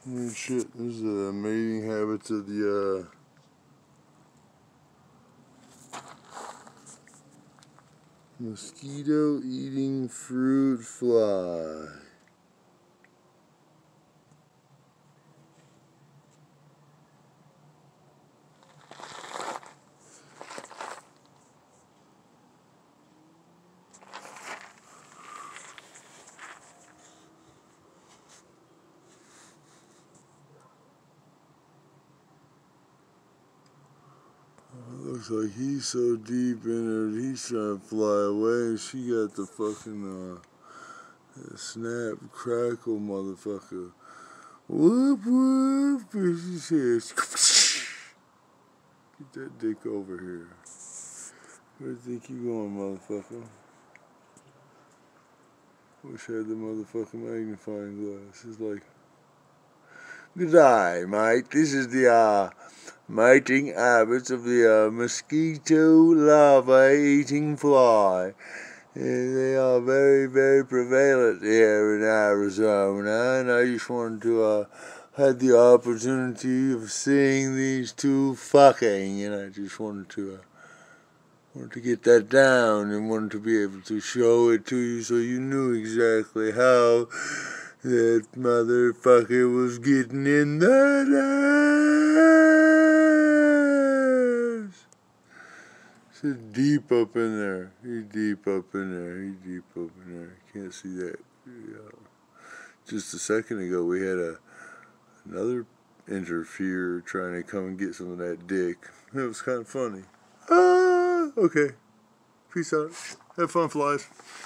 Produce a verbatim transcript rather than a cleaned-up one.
Oh shit, this is the mating habits of the uh, mosquito eating fruit fly. Looks like he's so deep in it, he's trying to fly away. She got the fucking uh, snap, crackle, motherfucker. Whoop whoop! She says, "Get that dick over here." Where do you think you going, motherfucker? Wish I had the motherfucking magnifying glass. It's like, good day, mate. This is the uh. mating habits of the uh, mosquito larvae eating fly. And they are very, very prevalent here in Arizona, and I just wanted to uh, had the opportunity of seeing these two fucking, and I just wanted to uh, wanted to get that down and wanted to be able to show it to you so you knew exactly how that motherfucker was getting in that ass. So deep up in there. He's deep up in there. He's deep up in there. Can't see that. Yeah. Just a second ago, we had a another interfere trying to come and get some of that dick. It was kind of funny. Ah, okay. Peace out. Have fun, flies.